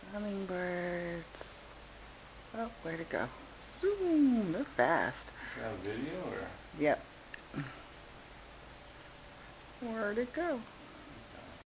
Hummingbirds. Oh, where'd it go? Zoom! They're fast. Is that a video or? Yep. Where'd it go?